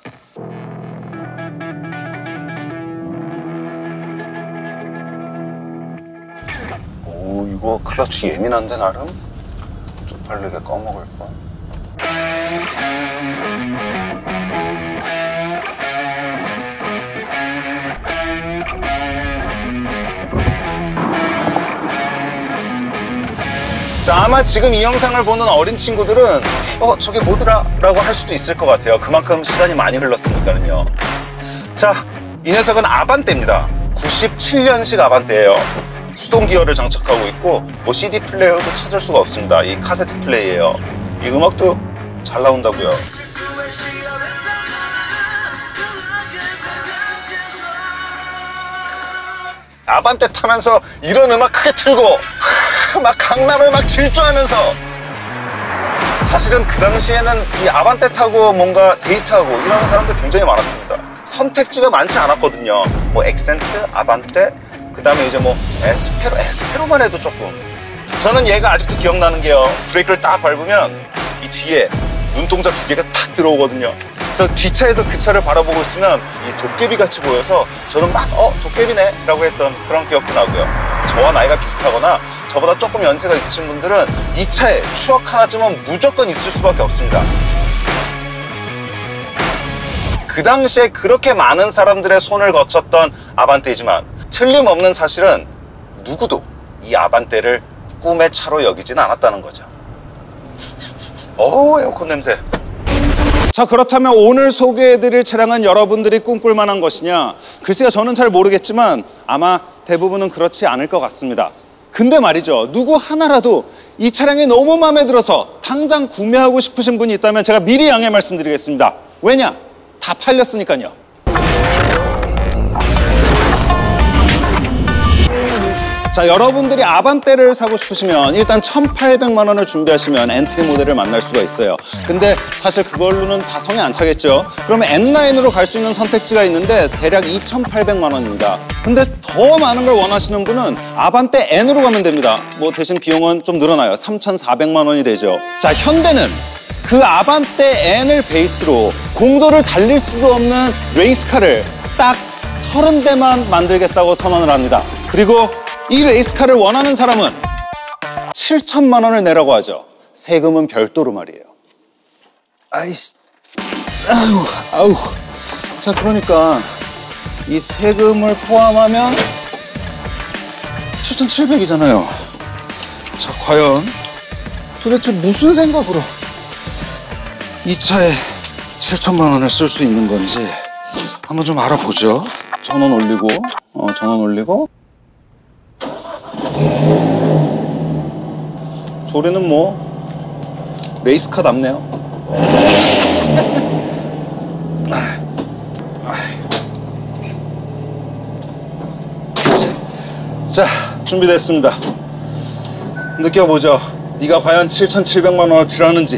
오, 이거 클러치 예민한데 나름? 쪽팔리게 꺼먹을 뻔. 자, 아마 지금 이 영상을 보는 어린 친구들은 저게 뭐더라? 라고 할 수도 있을 것 같아요. 그만큼 시간이 많이 흘렀으니까요. 자, 이 녀석은 아반떼입니다. 97년식 아반떼예요. 수동 기어를 장착하고 있고 뭐 CD 플레이어도 찾을 수가 없습니다. 이 카세트 플레이예요. 이 음악도 잘 나온다고요. 아반떼 타면서 이런 음악 크게 틀고 막 강남을 막 질주하면서, 사실은 그 당시에는 이 아반떼 타고 뭔가 데이트하고 이러는 사람들 굉장히 많았습니다. 선택지가 많지 않았거든요. 뭐 엑센트, 아반떼, 그 다음에 이제 뭐 에스페로만 해도 조금. 저는 얘가 아직도 기억나는 게요, 브레이크를 딱 밟으면 이 뒤에 눈동자 두 개가 탁 들어오거든요. 그래서 뒷차에서 그 차를 바라보고 있으면 이 도깨비 같이 보여서 저는 막 도깨비네 라고 했던 그런 기억도 나고요. 저와 나이가 비슷하거나 저보다 조금 연세가 있으신 분들은 이 차에 추억 하나쯤은 무조건 있을 수밖에 없습니다. 그 당시에 그렇게 많은 사람들의 손을 거쳤던 아반떼이지만 틀림없는 사실은 누구도 이 아반떼를 꿈의 차로 여기진 않았다는 거죠. 에어컨 냄새. 자, 그렇다면 오늘 소개해드릴 차량은 여러분들이 꿈꿀 만한 것이냐? 글쎄요, 저는 잘 모르겠지만 아마 대부분은 그렇지 않을 것 같습니다. 근데 말이죠, 누구 하나라도 이 차량이 너무 마음에 들어서 당장 구매하고 싶으신 분이 있다면 제가 미리 양해 말씀드리겠습니다. 왜냐? 다 팔렸으니까요. 자, 여러분들이 아반떼를 사고 싶으시면 일단 1,800만 원을 준비하시면 엔트리 모델을 만날 수가 있어요. 근데 사실 그걸로는 다 성에 안 차겠죠. 그러면 N라인으로 갈 수 있는 선택지가 있는데 대략 2,800만 원입니다. 근데 더 많은 걸 원하시는 분은 아반떼 N으로 가면 됩니다. 뭐 대신 비용은 좀 늘어나요. 3,400만 원이 되죠. 자, 현대는 그 아반떼 N을 베이스로 공도를 달릴 수도 없는 레이스카를 딱 30대만 만들겠다고 선언을 합니다. 그리고 이 레이스카를 원하는 사람은 7천만 원을 내라고 하죠. 세금은 별도로 말이에요. 아이씨, 아우. 자, 그러니까 이 세금을 포함하면 7,700이잖아요. 자, 과연 도대체 무슨 생각으로 이 차에 7천만 원을 쓸 수 있는 건지 한번 좀 알아보죠. 전원 올리고, 전원 올리고. 소리는 뭐 레이스카답네요. 자, 준비됐습니다. 느껴보죠. 네가 과연 7,700만 원어치를 하는지.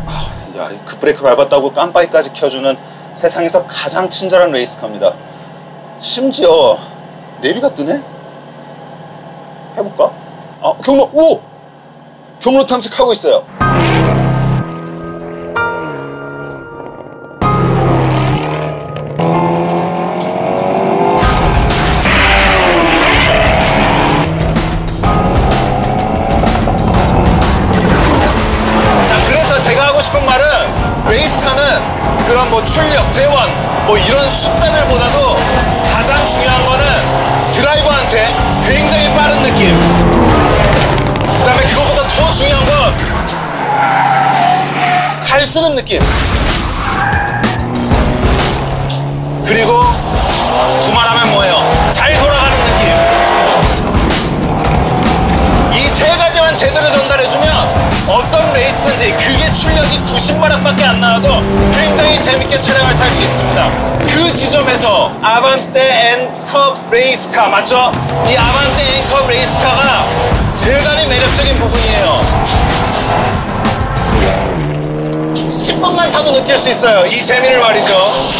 브레이크 밟았다고 깜빡이까지 켜주는 세상에서 가장 친절한 레이스카입니다. 심지어 내비가 뜨네? 해볼까? 경로! 오! 경로 탐색하고 있어요. 자, 그래서 제가 하고 싶은 말은 레이스카는 그런 뭐 출력, 재원 뭐 이런 숫자들보다도 가장 중요한 거는 드라이버한테 굉장히 빠른 느낌, 그 다음에 그거보다 더 중요한 건 잘 쓰는 느낌, 그리고 두말하면 뭐예요? 잘 돌아가는 느낌. 이 세 가지만 제대로 전달해주면 어떤 레이스든지 그게 출력이 90마력밖에 안 나와도 굉장히 재밌게 차량을 탈 수 있습니다. 그 지점에서 아반떼 N컵 레이스카 맞죠? 이 아반떼 N컵 레이스카가 대단히 매력적인 부분이에요. 10분만 타도 느낄 수 있어요. 이 재미를 말이죠.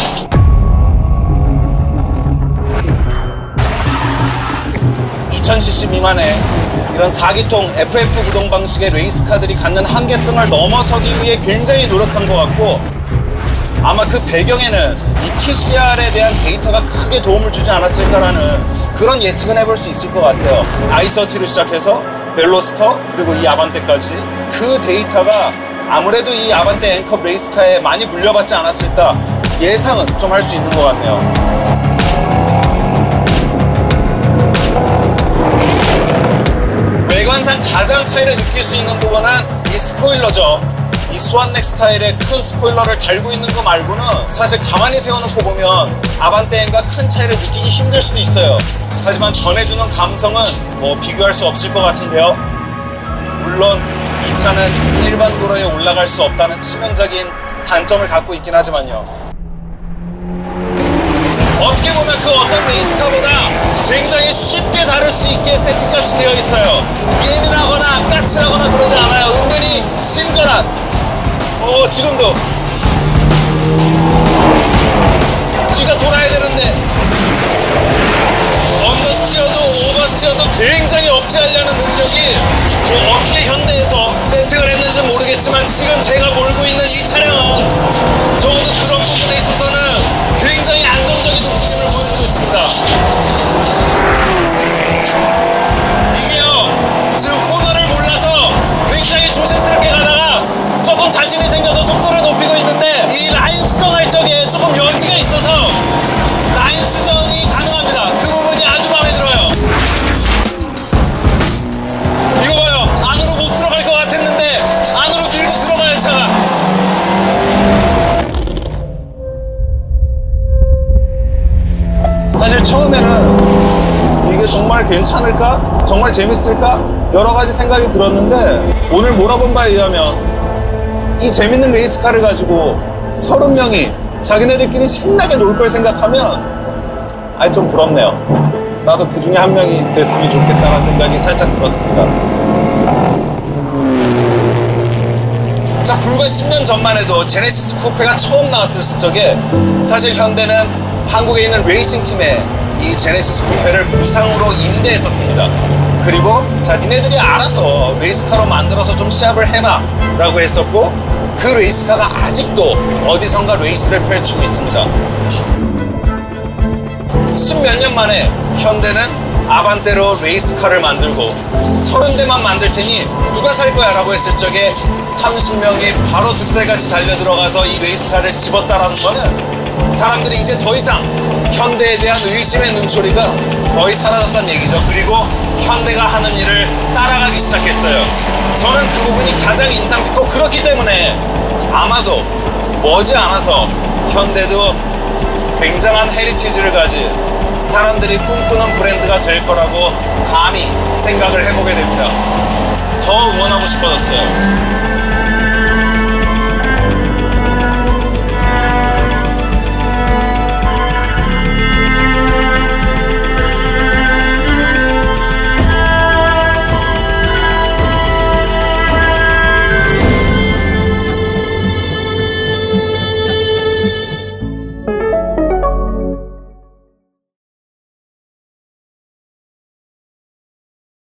(2000cc) 미만의 이런 4기통 FF 구동 방식의 레이스카들이 갖는 한계성을 넘어서기 위해 굉장히 노력한 것 같고, 아마 그 배경에는 이 TCR에 대한 데이터가 크게 도움을 주지 않았을까라는 그런 예측은 해볼 수 있을 것 같아요. i30로 시작해서 벨로스터 그리고 이 아반떼까지 그 데이터가 아무래도 이 아반떼 N컵 레이스카에 많이 물려받지 않았을까 예상은 좀 할 수 있는 것 같네요. 외관상 가장 차이를 느낄 수 있는 부분은 이 스포일러죠. 이 스완넥 스타일의 큰 스포일러를 달고 있는 거 말고는 사실 가만히 세워놓고 보면 아반떼 N과 큰 차이를 느끼기 힘들 수도 있어요. 하지만 전해주는 감성은 뭐 비교할 수 없을 것 같은데요. 물론 이 차는 일반 도로에 올라갈 수 없다는 치명적인 단점을 갖고 있긴 하지만요. 어떻게 보면 그 어떤 레이스카보다 굉장히 쉽게 다룰 수 있게 세팅값이 되어 있어요. 예민하거나 까칠하거나 그러지 않아요. 은근히 친절한. 지금도 뒤가 돌아야 되는데 언더스티어도 오버스티어도 굉장히 억제하려는 능력이 어떻게 현대에서 세팅을 했는지 모르겠지만 지금 제가 몰고 있는 이 차량은 적어도 그런 부분에 있어서는 굉장히 안정적인 움직임을 보여주고 있습니다. 이게요, 지금 코너를 몰라서 굉장히 조심스럽게 가다가 조금 자신이 생겨서 속도를 높이고 있는데 이 라인 수정할 적에 조금 여지가 있어서 라인 수정이 가능합니다. 그 부분이 아주 마음에 들어요. 이거 봐요. 안으로 못 들어갈 것 같았는데 안으로 밀고 들어가요, 차가. 사실 처음에는 이게 정말 괜찮을까? 정말 재밌을까? 여러 가지 생각이 들었는데 오늘 몰아본 바에 의하면 이 재밌는 레이스카를 가지고 30명이 자기네들끼리 신나게 놀 걸 생각하면 좀 부럽네요. 나도 그 중에 한 명이 됐으면 좋겠다는 생각이 살짝 들었습니다. 자, 불과 10년 전만 해도 제네시스 쿠페가 처음 나왔을 적에 사실 현대는 한국에 있는 레이싱팀에 이 제네시스 쿠페를 무상으로 임대했었습니다. 그리고 자, 니네들이 알아서 레이스카로 만들어서 좀 시합을 해봐 라고 했었고, 그 레이스카가 아직도 어디선가 레이스를 펼치고 있습니다. 10몇 년 만에 현대는 아반떼로 레이스카를 만들고 30대만 만들 테니 누가 살 거야 라고 했을 적에 30명이 바로 득달같이 달려들어가서 이 레이스카를 집었다라는 거는 사람들이 이제 더 이상 현대에 대한 의심의 눈초리가 거의 사라졌다는 얘기죠. 그리고 현대가 하는 일을 따라가기 시작했어요. 저는 그 부분이 가장 인상 깊고, 그렇기 때문에 아마도 머지않아서 현대도 굉장한 헤리티지를 가진 사람들이 꿈꾸는 브랜드가 될 거라고 감히 생각을 해보게 됩니다. 더 응원하고 싶어졌어요.